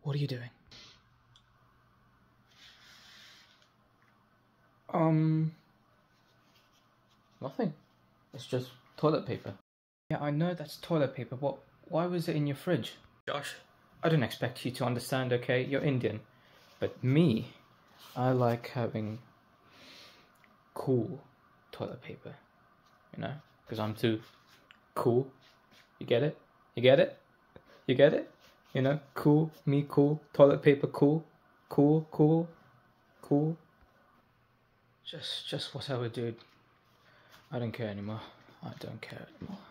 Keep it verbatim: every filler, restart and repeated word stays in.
What are you doing? Um... Nothing. It's just toilet paper. Yeah, I know that's toilet paper, but why was it in your fridge? Josh, I don't expect you to understand, okay? You're Indian. But me, I like having cool toilet paper, you know? Because I'm too cool. You get it? You get it? You get it? You know? Cool, me cool, toilet paper cool, cool, cool, cool. Just, just whatever, dude. I don't care anymore. I don't care anymore.